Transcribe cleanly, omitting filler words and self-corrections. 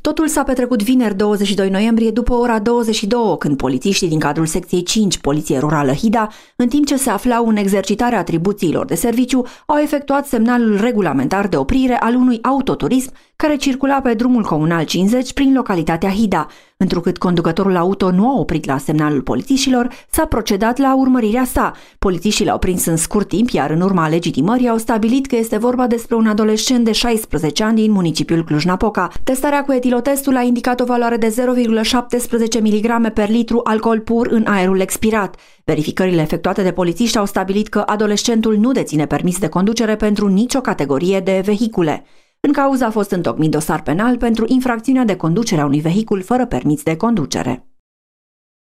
Totul s-a petrecut vineri 22 noiembrie după ora 22, când polițiștii din cadrul secției 5, Poliție Rurală Hida, în timp ce se aflau în exercitarea atribuțiilor de serviciu, au efectuat semnalul regulamentar de oprire al unui autoturism care circula pe drumul comunal 50 prin localitatea Hida. Întrucât conducătorul auto nu a oprit la semnalul polițiștilor, s-a procedat la urmărirea sa. Polițiștii l-au prins în scurt timp, iar în urma legitimării au stabilit că este vorba despre un adolescent de 16 ani din municipiul Cluj-Napoca. Testarea cu etilotestul a indicat o valoare de 0,17 mg per litru alcool pur în aerul expirat. Verificările efectuate de polițiști au stabilit că adolescentul nu deține permis de conducere pentru nicio categorie de vehicule. În cauză a fost întocmit dosar penal pentru infracțiunea de conducere a unui vehicul fără permis de conducere.